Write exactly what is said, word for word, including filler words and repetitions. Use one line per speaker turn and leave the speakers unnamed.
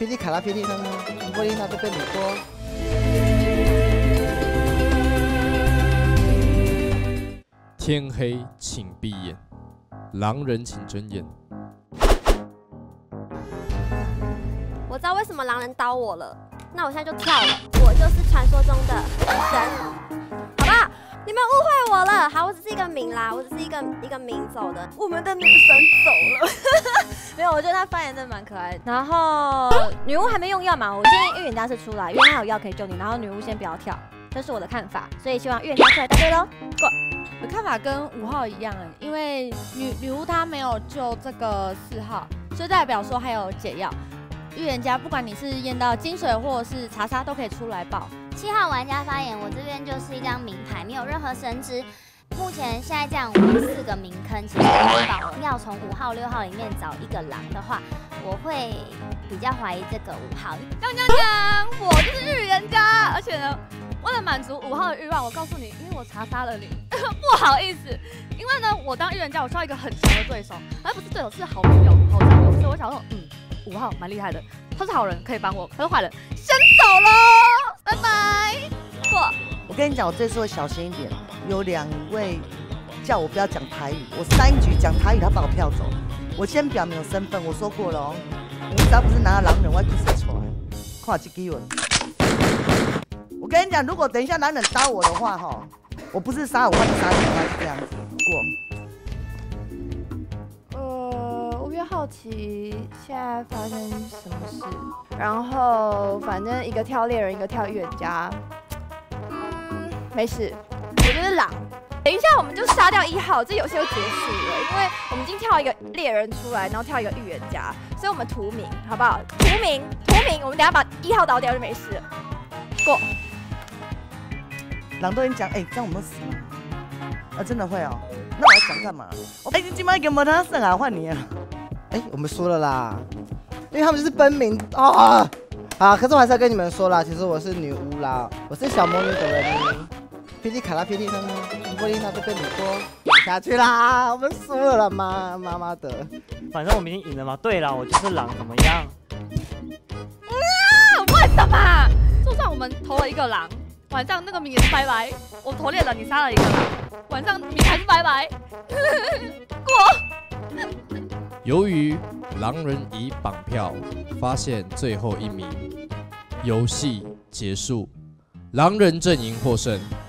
霹雳卡拉霹雳汤，波丽娜都被你过。
天黑请闭眼，狼人请睁眼。
我知道为什么狼人刀我了，那我现在就跳了，我就是传说中的神，好不好？你们误会我了，好，我只是一个名啦，我只是一个一个名走的，我们的女神走了。没有，我觉得她发言真的蛮可爱的。然后女巫还没用药嘛，我建议预言家是出来，因为她有药可以救你。然后女巫先不要跳，这是我的看法，所以希望预言家出来答对喽。过。
我的看法跟五号一样，因为女女巫她没有救这个四号，就代表说还有解药。预言家不管你是验到金水或者是查杀，都可以出来报。
七号玩家发言，我这边就是一张名牌，没有任何神职。目前现在这样，我们四个名坑，其实宝要从五号、六号里面找一个狼的话，我会比较怀疑这个五号。
讲讲讲，我就是预言家，而且呢，为了满足五号的欲望，我告诉你，因为我查杀了你，不好意思，因为呢，我当预言家，我需要一个很强的对手，而不是对手是好朋友、好战友，所以我想说，嗯，五号蛮厉害的，他是好人，可以帮我，他是坏人，先走喽，拜拜，过。
我跟你讲，我这次会小心一点。有两位叫我不要讲台语，我三局讲台语，他把我票走。我先表明我身份，我说过了哦，我只要不是拿到狼人，我会不死出来。看这机会。我跟你讲，如果等一下狼人刀我的话，哈，我不是杀我，换你杀你的话是这样子
过。呃，我比较好奇现在发生什么事，然后反正一个跳猎人，一个跳预言家。没事，我就是狼。等一下我们就杀掉一号，这游戏就结束了，因为我们已经跳一个猎人出来，然后跳一个预言家，所以我们屠名，好不好？屠名，屠名，我们等一下把一号倒掉就没事了。过。
狼都已经讲，哎、欸，这样我们死吗？啊，真的会哦。那我要讲干嘛？哎、欸，你今晚给摩他胜啊，换你了。
哎、欸，我们输了啦，因为他们就是奔名啊。啊，可是我还是要跟你们说啦，其实我是女巫啦，我是小魔女哆来咪。霹雳卡拉霹雳汤，波丽娜都被你过下去啦，我们输了啦，妈妈妈的！
反正我们已经赢了嘛。对了，我就是狼，怎么样？
啊！为什么？就算我们投了一个狼，晚上那个名也是拜拜。我投猎人，你杀了一个狼，晚上名还是拜拜。过。
由于狼人以绑票发现最后一名，游戏结束，狼人阵营获胜。